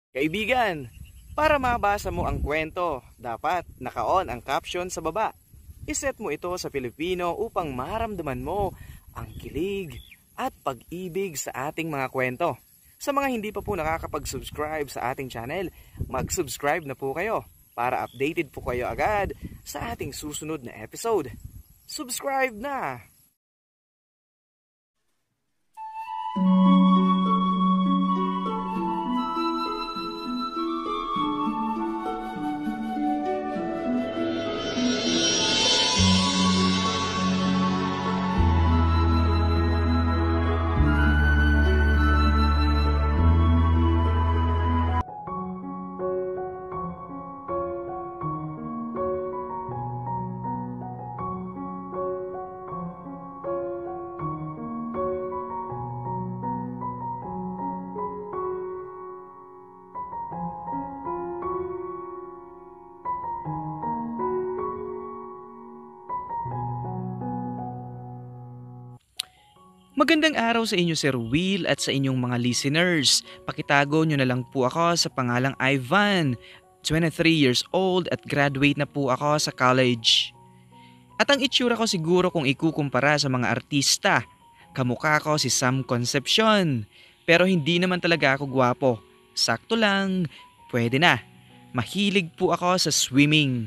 Kaibigan, para mabasa mo ang kwento, dapat naka-on ang caption sa baba. Iset mo ito sa Filipino upang maramdaman mo ang kilig at pag-ibig sa ating mga kwento. Sa mga hindi pa po nakakapag-subscribe sa ating channel, mag-subscribe na po kayo para updated po kayo agad sa ating susunod na episode. Subscribe na! Magandang araw sa inyo Sir Will at sa inyong mga listeners. Pakitago nyo na lang po ako sa pangalang Ivan, 23 years old at graduate na po ako sa college. At ang itsura ko siguro kung ikukumpara sa mga artista, kamukha ko si Sam Concepcion. Pero hindi naman talaga ako gwapo. Sakto lang, pwede na. Mahilig po ako sa swimming.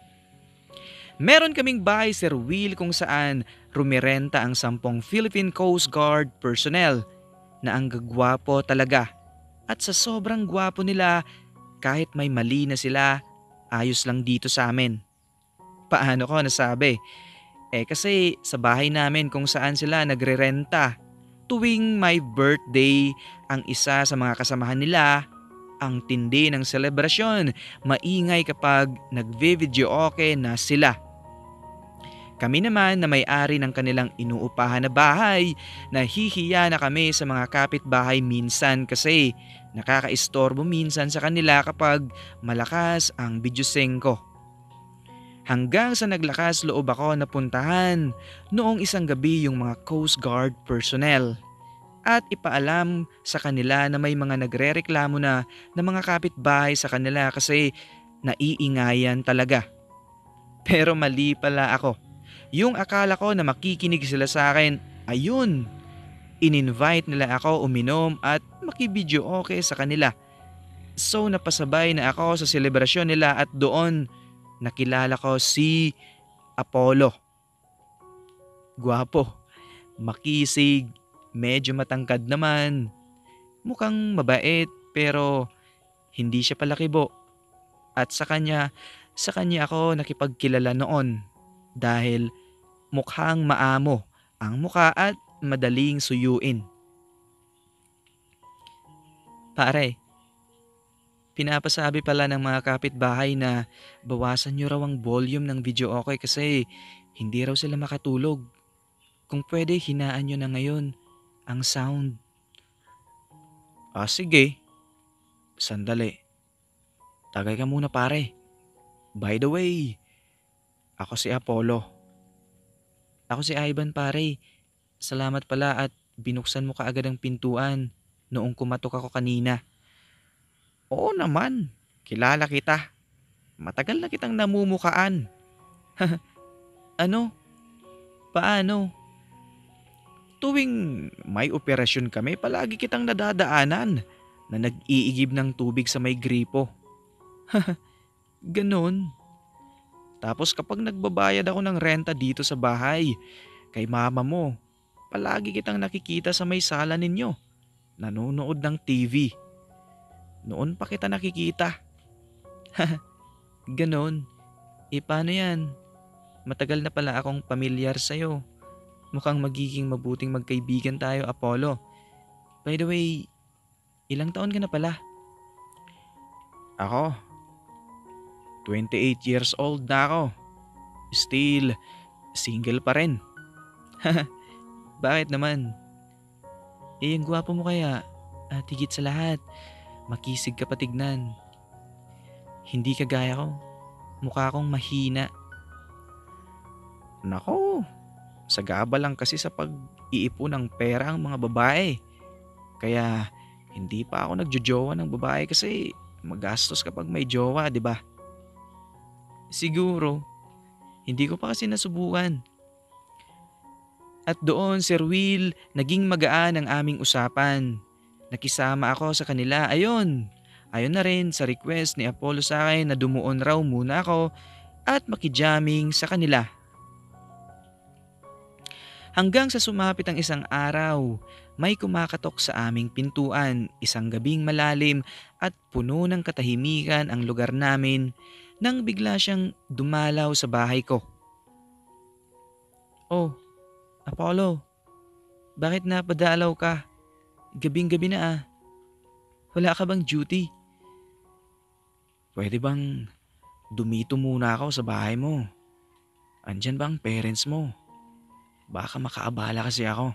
Meron kaming bahay Sir Will kung saan rumirenta ang 10 Philippine Coast Guard personnel na ang gagwapo talaga. At sa sobrang gwapo nila, kahit may mali na sila, ayos lang dito sa amin. Paano ko nasabi? Kasi sa bahay namin kung saan sila nagrerenta, tuwing may birthday ang isa sa mga kasamahan nila, ang tindi ng selebrasyon, maingay kapag nagve-videoke na sila. Kami naman na may-ari ng kanilang inuupahan na bahay, nahihiya na kami sa mga kapitbahay minsan kasi nakakaistorbo minsan sa kanila kapag malakas ang bidyusengko. Hanggang sa naglakas loob ako na puntahan noong isang gabi yung mga Coast Guard personnel at ipaalam sa kanila na may mga nagrereklamo na mga kapitbahay sa kanila kasi naiingayan talaga. Pero mali pala ako. Yung akala ko na makikinig sila sa akin, ayun, in-invite nila ako uminom at makibidyo-okay sa kanila. So napasabay na ako sa selebrasyon nila at doon nakilala ko si Apollo. Gwapo, makisig, medyo matangkad naman, mukhang mabait pero hindi siya palakibo. At sa kanya ako nakipagkilala noon. Dahil mukhang maamo ang mukha at madaling suyuin. Pare, pinapasabi pala ng mga kapitbahay na bawasan nyo raw ang volume ng video okay kasi hindi raw sila makatulog. Kung pwede, hinaan nyo na ngayon ang sound. Sige. Sandali. Tagay ka muna pare. By the way, ako si Apollo. Ako si Ivan pare. Salamat pala at binuksan mo kaagad ang pintuan noong kumatok ako kanina. Oo naman, kilala kita. Matagal na kitang namumukaan. Ano? Paano? Tuwing may operasyon kami, palagi kitang nadadaanan na nag-iigib ng tubig sa may gripo. Ganon. Tapos kapag nagbabayad ako ng renta dito sa bahay, kay mama mo, palagi kitang nakikita sa may sala ninyo, nanonood ng TV. Noon pa kita nakikita. Ganon. Paano yan? Matagal na pala akong pamilyar sa'yo. Mukhang magiging mabuting magkaibigan tayo, Apollo. By the way, ilang taon ka na pala? Ako? 28 years old na ako. Still, single pa rin. Bakit naman? Ang gwapo mo kaya at higit sa lahat, makisig ka patignan. Hindi ka gaya ko. Mukha akong mahina. Nako, sagaba lang kasi sa pag-iipon ng pera ang mga babae. Kaya Hindi pa ako nagjojowa ng babae kasi magastos kapag may jowa, di ba? Siguro, hindi ko pa kasi nasubukan. At doon, Sir Will, naging magaan ang aming usapan. Nakisama ako sa kanila. Ayon na rin sa request ni Apollo sa akin na dumuon raw muna ako at makijaming sa kanila. Hanggang sa sumapit ang isang araw, may kumakatok sa aming pintuan, isang gabing malalim at puno ng katahimikan ang lugar namin nang bigla siyang dumalaw sa bahay ko. Oh, Apollo, bakit napadalaw ka? Gabing-gabi na ah. Wala ka bang duty? Pwede bang dumito muna ako sa bahay mo? Andyan ba ang parents mo? Baka makaabala kasi ako.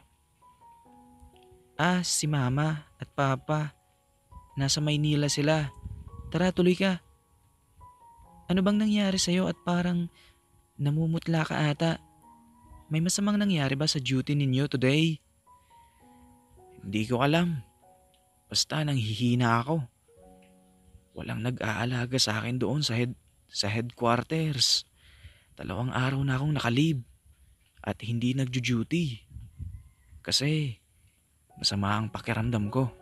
Ah, si mama at papa. Nasa Maynila sila. Tara, tuloy ka. Ano bang nangyari sa'yo at parang namumutla ka ata? May masamang nangyari ba sa duty ninyo today? Hindi ko alam. Basta nanghihina ako. Walang nag-aalaga sa akin doon sa headquarters. 2 araw na akong nakalib at hindi nagjo-duty. Kasi masama ang pakiramdam ko.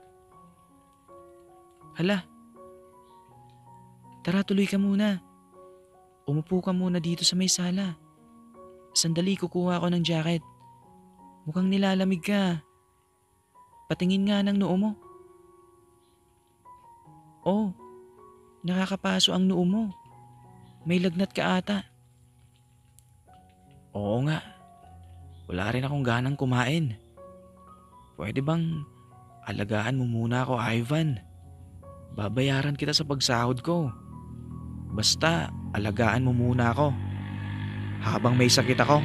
Hala, tara tuloy ka muna. Umupo ka muna dito sa may sala. Sandali kukuha ako ng jacket. Mukhang nilalamig ka. Patingin nga ng noo mo. Oh, nakakapaso ang noo mo. May lagnat ka ata. Oo nga. Wala rin akong ganang kumain. Pwede bang alagaan mo muna ako, Ivan? Babayaran kita sa pagsahod ko. Basta alagaan mo muna ako habang may sakit ako.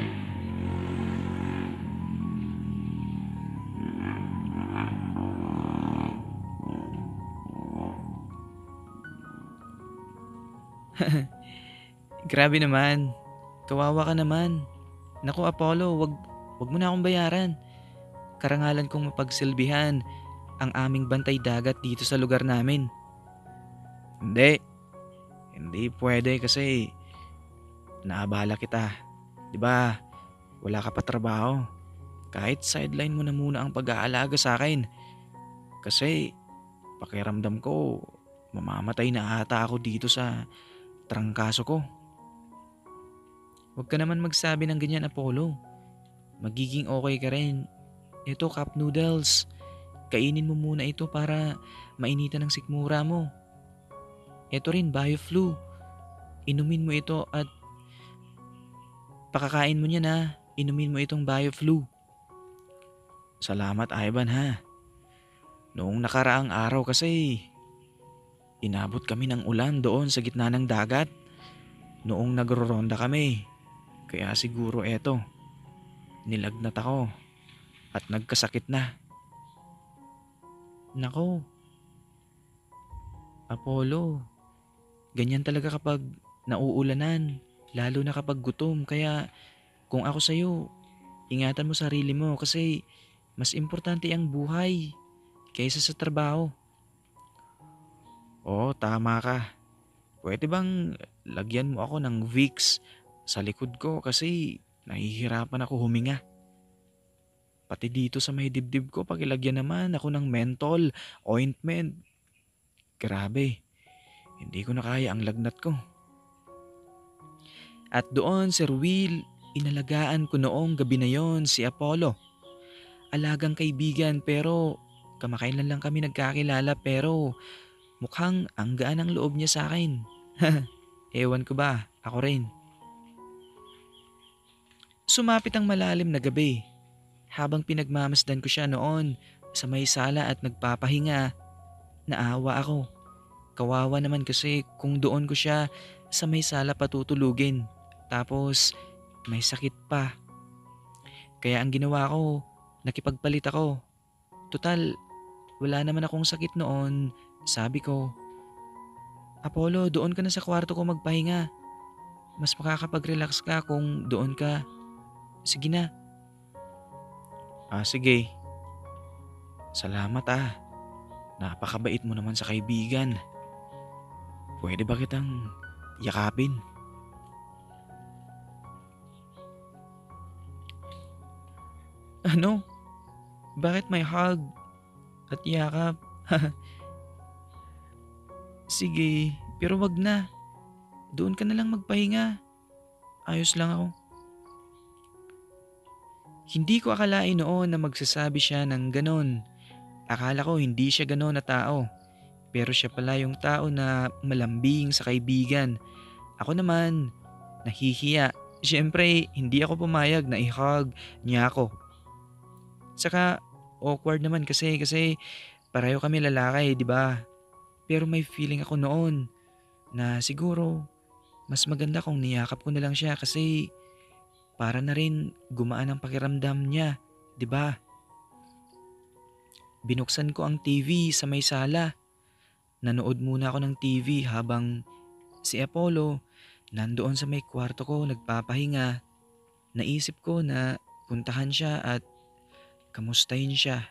Grabe naman. Kawawa ka naman. Naku Apollo, wag mo na akong bayaran. Karangalan kong mapagsilbihan ang aming bantay dagat dito sa lugar namin. Hindi pwede kasi naabala kita. 'Di ba? Wala ka pa trabaho. Kahit sideline mo na muna ang pag-aalaga sa akin. Kasi pakiramdam ko mamamatay na ata ako dito sa trangkaso ko. Huwag ka naman magsabi ng ganyan, Apollo. Magiging okay ka rin. Ito, cup noodles. Kainin mo muna ito para mainitan ng sikmura mo. Ito rin, BioFlu. Inumin mo ito at pakakain mo niya na. Inumin mo itong BioFlu. Salamat, Ivan ha. Noong nakaraang araw kasi, inabot kami ng ulan doon sa gitna ng dagat. Noong nagroronda kami. Kaya siguro eto, nilagnat ako at nagkasakit na. Nako, Apollo, ganyan talaga kapag nauulanan, lalo na kapag gutom. Kaya kung ako sa'yo, ingatan mo sarili mo kasi mas importante ang buhay kaysa sa trabaho. Oo, tama ka. Pwede bang lagyan mo ako ng Vicks sa likod ko kasi nahihirapan ako huminga. Pati dito sa may dibdib ko, pakilagyan naman ako ng menthol, ointment. Grabe, hindi ko na kaya ang lagnat ko. At doon, Sir Will, inalagaan ko noong gabi na yon si Apollo. Alagang kaibigan pero kamakailan lang kami nagkakilala pero mukhang ang gaan ang loob niya sa akin. Ewan ko ba, ako rin. Sumapit ang malalim na gabi. Habang pinagmamasdan ko siya noon sa may sala at nagpapahinga, naawa ako. Kawawa naman kasi kung doon ko siya sa may sala patutulugin. Tapos may sakit pa. Kaya ang ginawa ko, nakipagpalit ako. Tutal, wala naman akong sakit noon. Sabi ko, Apollo, doon ka na sa kwarto ko magpahinga. Mas makakapag-relax ka kung doon ka. Sige na. Sige. Salamat ah. Napakabait mo naman sa kaibigan. Pwede ba kitang yakapin? Ano? Bakit may hug at yakap? Sige, pero wag na. Doon ka na lang magpahinga. Ayos lang ako. Hindi ko akalain noon na magsasabi siya ng ganon. Akala ko hindi siya ganon na tao. Pero siya pala yung tao na malambing sa kaibigan. Ako naman, nahihiya. Siyempre, hindi ako pumayag na i-hug niya ako. Saka, awkward naman kasi pareho kami lalaki, di ba? Pero may feeling ako noon na siguro mas maganda kung niyakap ko na lang siya kasi para na rin gumaan ang pakiramdam niya, 'di ba? Binuksan ko ang TV sa may sala. Nanood muna ako ng TV habang si Apollo nandoon sa may kwarto ko nagpapahinga. Naisip ko na puntahan siya at kamustahin siya.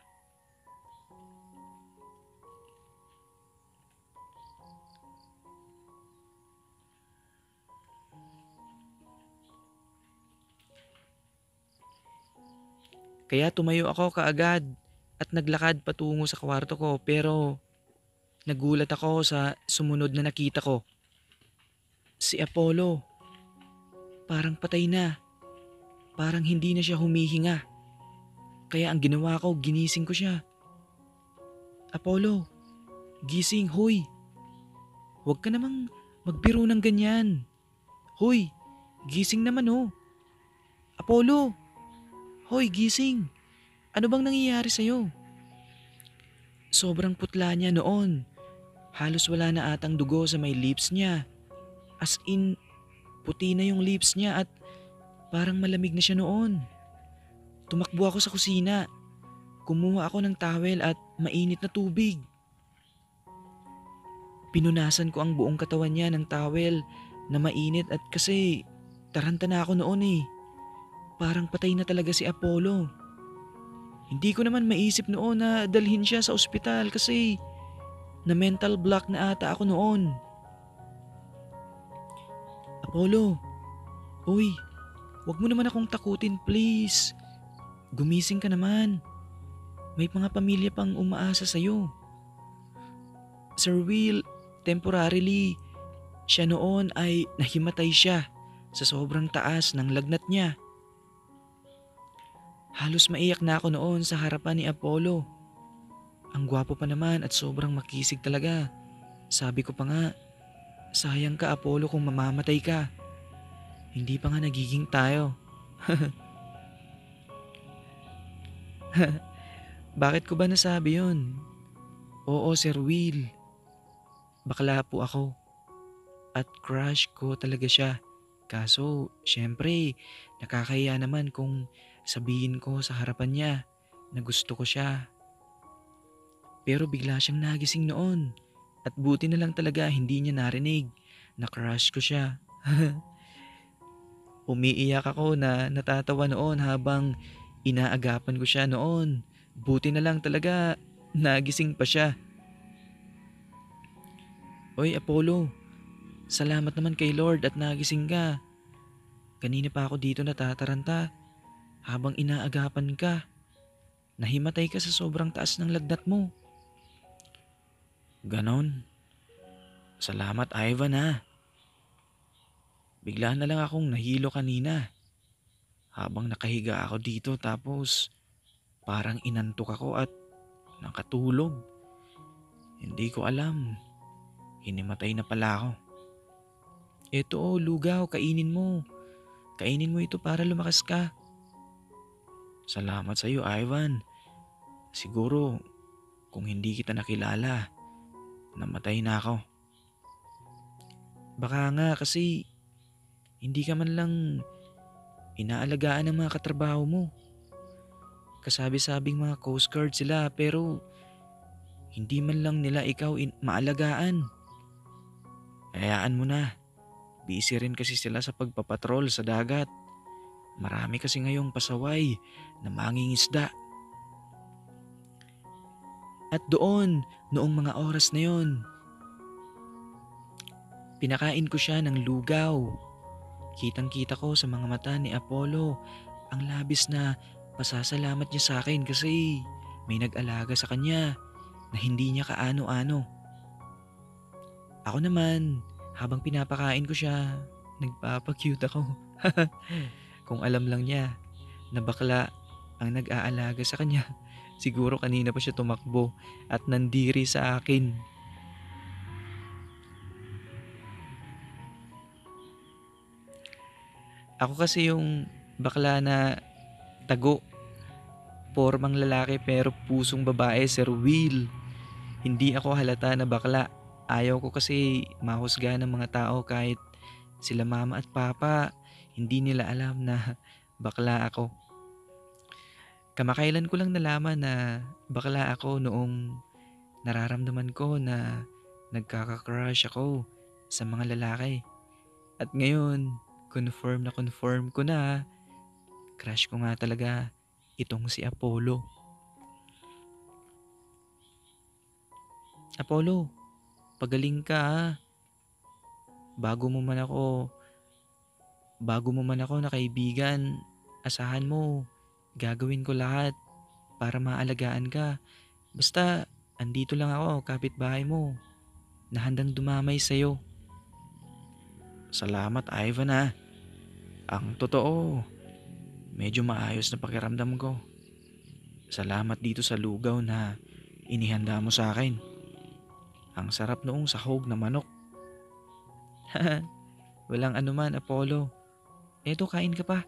Kaya tumayo ako kaagad at naglakad patungo sa kwarto ko pero nagulat ako sa sumunod na nakita ko. Si Apollo, parang patay na. Parang hindi na siya humihinga. Kaya ang ginawa ko, ginising ko siya. Apollo, gising, hoy. Huwag ka namang magbiro ng ganyan. Hoy, gising naman oh. Apollo, hoy gising. Ano bang nangyayari sa'yo? Sobrang putla niya noon. Halos wala na atang dugo sa may lips niya. As in, puti na yung lips niya at parang malamig na siya noon. Tumakbo ako sa kusina. Kumuha ako ng towel at mainit na tubig. Pinunasan ko ang buong katawan niya ng towel na mainit at kasi taranta na ako noon eh. Parang patay na talaga si Apollo. Hindi ko naman maisip noon na dalhin siya sa ospital kasi na mental block na ata ako noon. Apollo, uy, wag mo naman akong takutin please. Gumising ka naman. May mga pamilya pang umaasa sa'yo. Sir Will, temporarily, siya noon ay nahimatay siya sa sobrang taas ng lagnat niya. Halos maiyak na ako noon sa harapan ni Apollo. Ang gwapo pa naman at sobrang makisig talaga. Sabi ko pa nga, sayang ka Apollo kung mamamatay ka. Hindi pa nga nagiging tayo. Bakit ko ba nasabi yun? Oo, Sir Will. Bakla po ako. At crush ko talaga siya. Kaso, syempre, nakakahiya naman kung sabihin ko sa harapan niya na gusto ko siya. Pero bigla siyang nagising noon. At buti na lang talaga hindi niya narinig na crush ko siya. Umiiyak ako na natatawa noon habang inaagapan ko siya noon. Buti na lang talaga nagising pa siya. Oy Apollo, salamat naman kay Lord at nagising ka. Kanina pa ako dito natataranta habang inaagapan ka. Nahimatay ka sa sobrang taas ng lagnat mo. Ganon. Salamat Ivan ha. Bigla na lang akong nahilo kanina. Habang nakahiga ako dito tapos parang inantok ako at nakatulog. Hindi ko alam. Hinimatay na pala ako. Eto oh, lugaw, kainin mo. Kainin mo ito para lumakas ka. Salamat sa iyo, Ivan. Siguro, kung hindi kita nakilala, namatay na ako. Baka nga kasi hindi ka man lang inaalagaan ng mga katrabaho mo. Kasabi-sabing mga Coast Guard sila pero hindi man lang nila ikaw maalagaan. Hayaan mo na. Busy rin kasi sila sa pagpapatrol sa dagat. Marami kasi ngayong pasaway na mangingisda. At doon, noong mga oras na yon, pinakain ko siya ng lugaw. Kitang-kita ko sa mga mata ni Apollo ang labis na pasasalamat niya sa akin kasi may nag-alaga sa kanya na hindi niya kaano-ano. Ako naman, habang pinapakain ko siya, nagpapacute ako. Kung alam lang niya na bakla ang nag-aalaga sa kanya, siguro kanina pa siya tumakbo at nandiri sa akin. Ako kasi yung bakla na tago, pormang lalaki pero pusong babae, Sir Will. Hindi ako halata na bakla. Ayaw ko kasi mahusga ng mga tao kahit sila mama at papa. Hindi nila alam na bakla ako. Kamakailan ko lang nalaman na bakla ako noong nararamdaman ko na nagkaka-crush ako sa mga lalaki. At ngayon, confirm ko na crush ko nga talaga itong si Apollo. Apollo, pagaling ka ha. Bago mo man ako na kaibigan, asahan mo, gagawin ko lahat para maalagaan ka. Basta, andito lang ako, kapitbahay mo, na handang dumamay sa'yo. Salamat, Ivan ha. Ang totoo, medyo maayos na pakiramdam ko. Salamat dito sa lugaw na inihanda mo sa akin. Ang sarap noong sahog na manok. Walang anuman, Apollo. Eto, kain ka pa.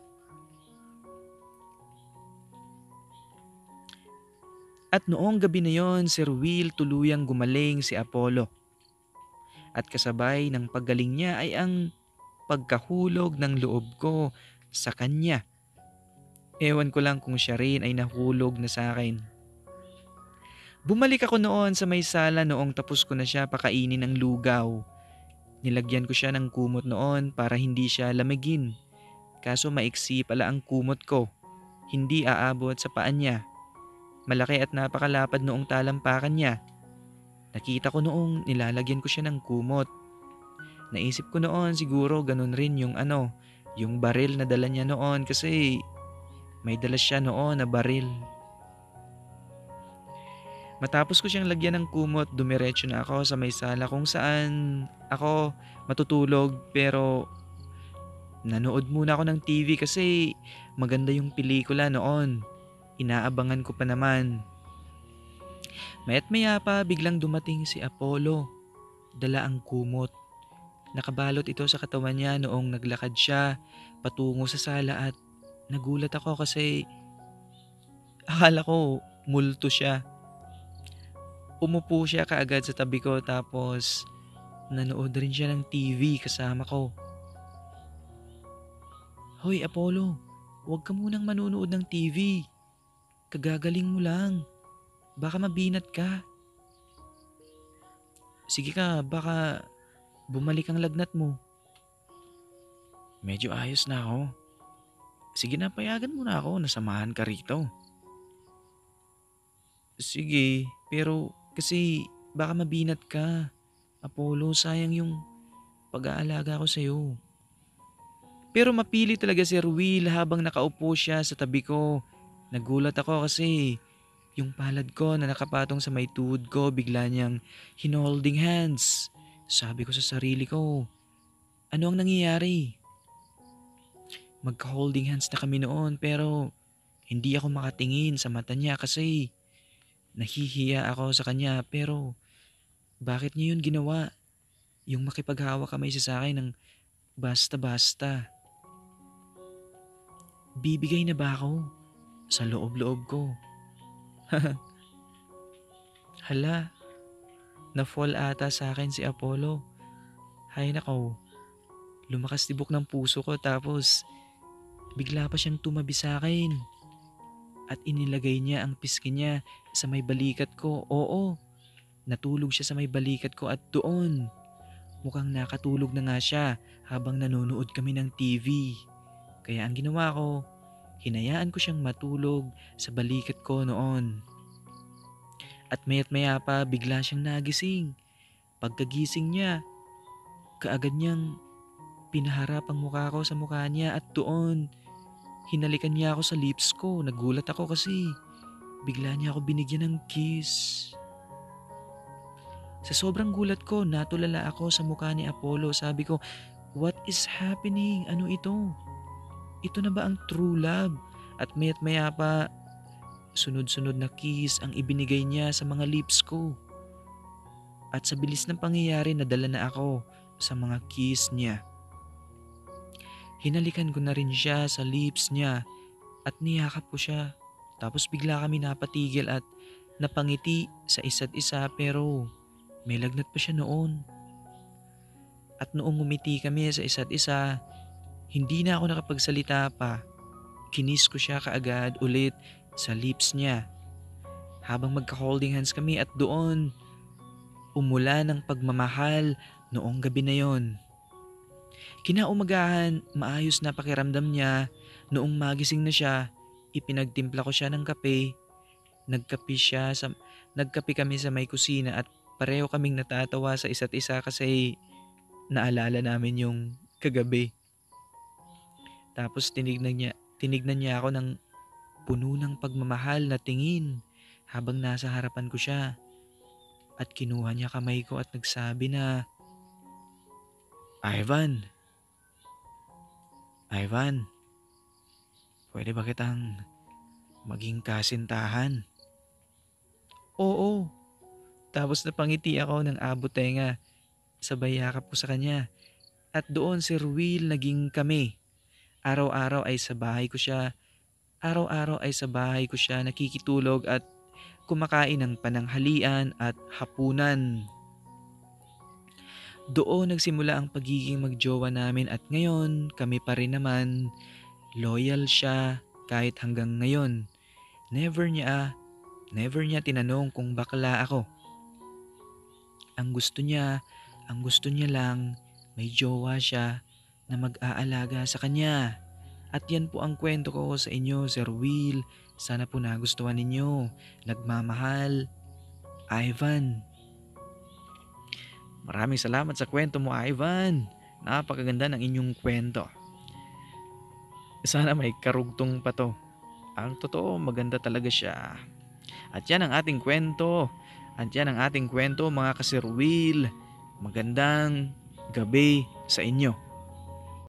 At noong gabi na yon, Sir Will, tuluyang gumaling si Apollo. At kasabay ng paggaling niya ay ang pagkahulog ng loob ko sa kanya. Ewan ko lang kung siya rin ay nahulog na sa akin. Bumalik ako noon sa may sala noong tapos ko na siya pakainin ng lugaw. Nilagyan ko siya ng kumot noon para hindi siya lamigin. Kaso maiksi pala ang kumot ko. Hindi aabot sa paan niya. Malaki at napakalapad noong talampakan niya. Nakita ko noong nilalagyan ko siya ng kumot. Naisip ko noon siguro ganun rin yung baril na dala niya noon kasi may dala siya noon na baril. Matapos ko siyang lagyan ng kumot, dumiretso na ako sa may sala kung saan ako matutulog pero nanood muna ako ng TV kasi maganda yung pelikula noon. Inaabangan ko pa naman. Maya't maya pa biglang dumating si Apollo. Dala ang kumot. Nakabalot ito sa katawan niya noong naglakad siya patungo sa sala at nagulat ako kasi akala ko multo siya. Umupo siya kaagad sa tabi ko tapos nanood rin siya ng TV kasama ko. Hoy Apollo, huwag ka munang manonood ng TV. Kagagaling mo lang. Baka mabinat ka. Sige ka, baka bumalik ang lagnat mo. Medyo ayos na ako. Sige na, payagan mo na ako, nasamahan ka rito. Sige, pero kasi baka mabinat ka. Apollo, sayang yung pag-aalaga ko sa'yo. Pero mapili talaga si Ruel habang nakaupo siya sa tabi ko. Nagulat ako kasi yung palad ko na nakapatong sa may tuhod ko bigla niyang hinolding hands. Sabi ko sa sarili ko, ano ang nangyayari? Magka-holding hands na kami noon pero hindi ako makatingin sa mata niya kasi nahihiya ako sa kanya pero bakit niya yun ginawa? Yung makipaghawak kamay siya sa akin ng basta-basta. Bibigay na ba ako? Sa loob-loob ko. Hala, na-fall ata sa akin si Apollo. Hay nako, lumakas tibok ng puso ko tapos bigla pa siyang tumabi sa akin. At inilagay niya ang pisngi niya sa may balikat ko. Oo, natulog siya sa may balikat ko at doon. Mukhang nakatulog na nga siya habang nanonood kami ng TV. Kaya ang ginawa ko, hinayaan ko siyang matulog sa balikat ko noon. At maya't maya pa bigla siyang nagising. Pagkagising niya, kaagad niyang pinaharap ang mukha ko sa mukha niya at doon, hinalikan niya ako sa lips ko. Nagulat ako kasi bigla niya ako binigyan ng kiss. Sa sobrang gulat ko, natulala ako sa mukha ni Apollo. Sabi ko, what is happening? Ano ito? Ito na ba ang true love? At maya't maya pa, sunod-sunod na kiss ang ibinigay niya sa mga lips ko. At sa bilis ng pangyayari, nadala na ako sa mga kiss niya. Hinalikan ko na rin siya sa lips niya at niyakap ko siya. Tapos bigla kami napatigil at napangiti sa isa't isa pero may lagnat pa siya noon. At noong ngumiti kami sa isa't isa, hindi na ako nakapagsalita pa. Kinis ko siya kaagad ulit sa lips niya. Habang magka-holding hands kami at doon, umulan ng pagmamahal noong gabi na yon. Kinaumagahan, maayos na pakiramdam niya. Noong magising na siya, ipinagtimpla ko siya ng kape. Nagkape kami sa may kusina at pareho kaming natatawa sa isa't isa kasi naalala namin yung kagabi. Tapos tinignan niya ako ng puno ng pagmamahal na tingin habang nasa harapan ko siya. At kinuha niya kamay ko at nagsabi na, Ivan, pwede ba kitang maging kasintahan? Oo. Tapos napangiti ako ng abot tenga. Sabay yakap ko sa kanya. At doon si Ruel naging kami. Araw-araw ay sa bahay ko siya nakikitulog at kumakain ng pananghalian at hapunan. Doon nagsimula ang pagiging magjowa namin at ngayon kami pa rin naman. Loyal siya kahit hanggang ngayon. Never niya tinanong kung bakla ako. Ang gusto niya lang may jowa siya na mag-aalaga sa kanya. At yan po ang kwento ko sa inyo, Sir Will. Sana po nagustuhan ninyo. Nagmamahal, Ivan. Maraming salamat sa kwento mo, Ivan. Napakaganda ng inyong kwento. Sana may karugtong pa to. Ang totoo, maganda talaga siya. At yan ang ating kwento. Mga ka-Sir Will. Magandang gabi sa inyo.